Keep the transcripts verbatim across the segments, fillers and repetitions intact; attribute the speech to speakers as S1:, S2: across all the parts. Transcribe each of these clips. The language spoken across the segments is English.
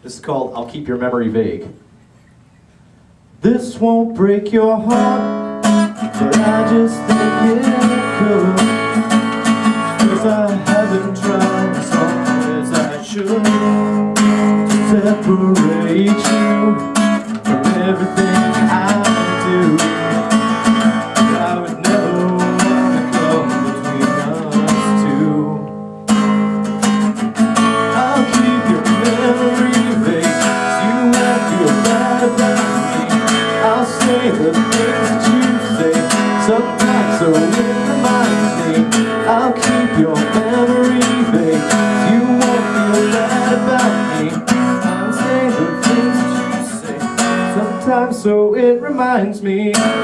S1: This is called I'll Keep Your Memory Vague. This won't break your heart, but I just think it could, 'cause I haven't tried as hard as I should to separate you from everything I do. I would never want to come between us two. I'll keep your memory vague, so you won't feel bad about me. I'll say the things that you say sometimes, so it reminds me. I'll keep your memory vague, so you won't feel bad about me. I'll say the things that you say sometimes, so it reminds me.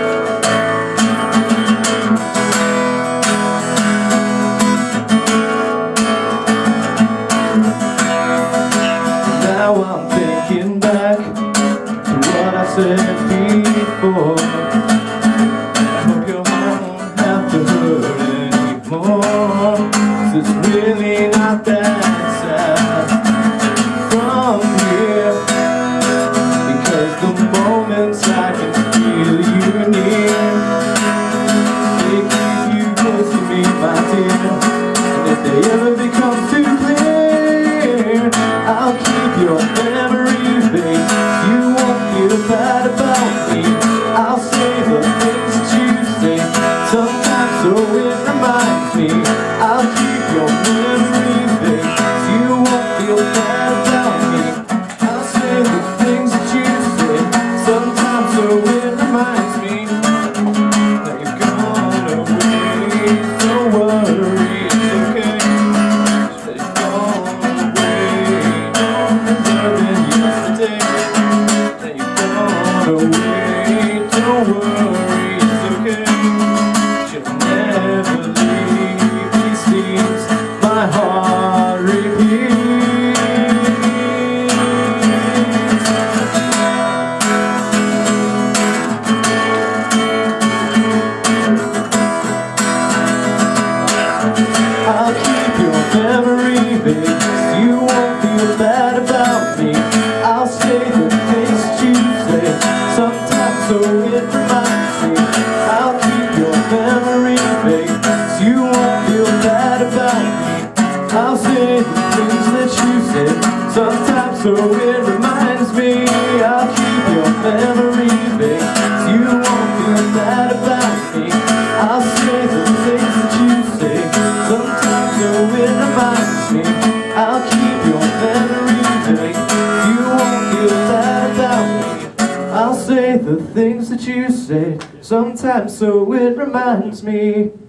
S1: Now I'm thinking back to what I said before. I hope you won't have to hurt anymore, 'cause it's really not that sad from here, because the moments I can feel you near, they keep you close to me, my dear. And if they ever become too clear, I'll keep your memory vague, so you won't feel bad about me. I'll say the things that you say sometimes, so it reminds me. I'll keep your memory vague, so you won't feel bad about me. I'll say the things that you say sometimes, so it reminds me that you've gone away. Don't worry, it's okay. That you've gone away, longer than yesterday. That you've gone away. Don't worry, it's okay. You'll never leave these scenes. My heart repeats. I'll keep your memory vague, so you won't feel bad about me. I'll say the things that you say sometimes, so it reminds me. I'll keep your memory vague, so you won't feel bad about me. I'll say the things that you say sometimes, so it reminds me. I'll keep your memory vague, so you won't feel bad about me. I'll say the things that you say sometimes, so it reminds me. I'll keep your memory vague, so you won't feel bad about me. I'll say the things that you say sometimes, so it reminds me.